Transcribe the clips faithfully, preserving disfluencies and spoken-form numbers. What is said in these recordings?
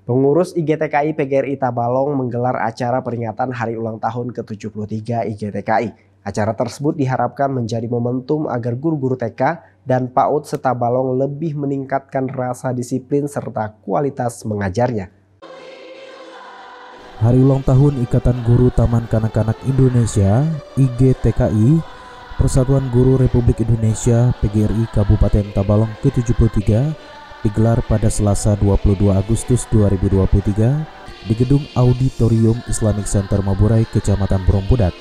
Pengurus I G T K I P G R I Tabalong menggelar acara peringatan Hari Ulang Tahun ke tujuh puluh tiga I G T K I. Acara tersebut diharapkan menjadi momentum agar guru-guru T K dan PAUD se-Tabalong lebih meningkatkan rasa disiplin serta kualitas mengajarnya. Hari Ulang Tahun Ikatan Guru Taman Kanak-Kanak Indonesia I G T K I Persatuan Guru Republik Indonesia P G R I Kabupaten Tabalong ke tujuh puluh tiga digelar pada Selasa dua puluh dua Agustus dua ribu dua puluh tiga di Gedung Auditorium Islamic Center Maburay, Kecamatan Brompudak.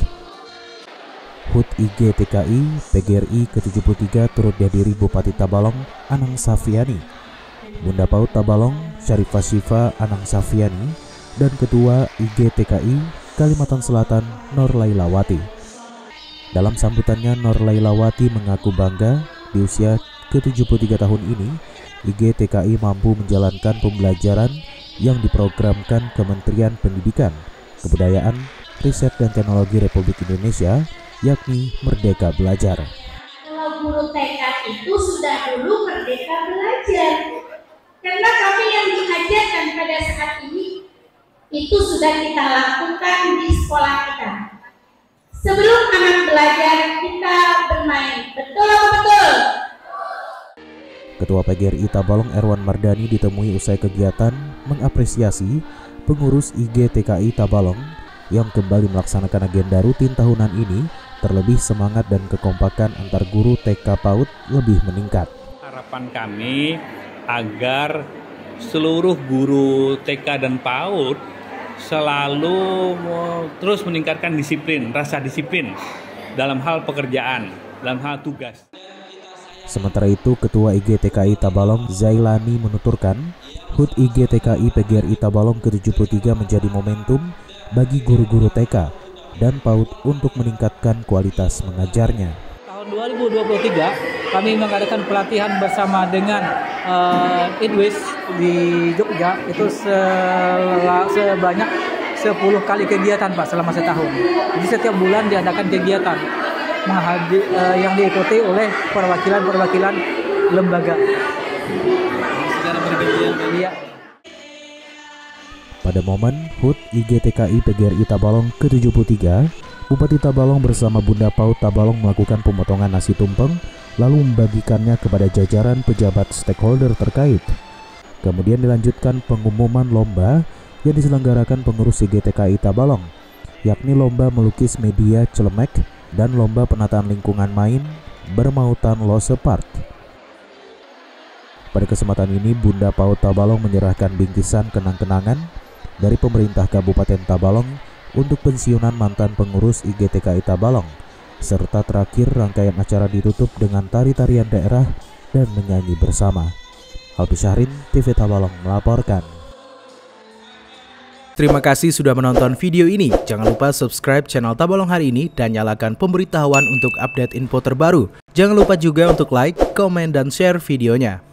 H U T I G T K I P G R I ke tujuh puluh tiga turut dihadiri Bupati Tabalong Anang Safiani, Bunda PAUD Tabalong Syarifah Syifa Anang Safiani, dan Ketua I G T K I Kalimantan Selatan Nur Lailawati. Dalam sambutannya, Nur Lailawati mengaku bangga di usia ke tujuh puluh tiga tahun ini I G T K I mampu menjalankan pembelajaran yang diprogramkan Kementerian Pendidikan, Kebudayaan, Riset dan Teknologi Republik Indonesia, yakni Merdeka Belajar. Kalau guru T K itu sudah dulu merdeka belajar, karena kami yang diajarkan pada saat ini itu sudah kita lakukan di sekolah kita. Sebelum anak belajar, kita bermain. Betul atau betul? Ketua P G R I Tabalong Erwan Mardani ditemui usai kegiatan mengapresiasi pengurus I G T K I Tabalong yang kembali melaksanakan agenda rutin tahunan ini, terlebih semangat dan kekompakan antar guru T K PAUD lebih meningkat. Harapan kami agar seluruh guru T K dan PAUD selalu terus meningkatkan disiplin, rasa disiplin dalam hal pekerjaan, dalam hal tugas. Sementara itu, Ketua I G T K I Tabalong Zailani menuturkan, H U T I G T K I P G R I Tabalong ke tujuh puluh tiga menjadi momentum bagi guru-guru T K dan PAUD untuk meningkatkan kualitas mengajarnya. Tahun dua ribu dua puluh tiga kami mengadakan pelatihan bersama dengan uh, Idwis di Jogja, itu sebanyak sepuluh kali kegiatan Pak selama setahun. Jadi setiap bulan diadakan kegiatan Menghadi, uh, yang diikuti oleh perwakilan-perwakilan lembaga. Secara bergantian. Iya. Pada momen H U T I G T K I P G R I Tabalong ke tujuh puluh tiga, Bupati Tabalong bersama Bunda PAUD Tabalong melakukan pemotongan nasi tumpeng lalu membagikannya kepada jajaran pejabat stakeholder terkait. Kemudian dilanjutkan pengumuman lomba yang diselenggarakan pengurus I G T K I Tabalong, yakni lomba melukis media celemek dan lomba penataan lingkungan main bermautan Lose Park. Pada kesempatan ini, Bunda PAUD Tabalong menyerahkan bingkisan kenang-kenangan dari pemerintah Kabupaten Tabalong untuk pensiunan mantan pengurus I G T K I Tabalong, serta terakhir rangkaian acara ditutup dengan tari-tarian daerah dan menyanyi bersama. Albi Syahrin, T V Tabalong melaporkan. Terima kasih sudah menonton video ini. Jangan lupa subscribe channel Tabalong Hari Ini dan nyalakan pemberitahuan untuk update info terbaru. Jangan lupa juga untuk like, komen, dan share videonya.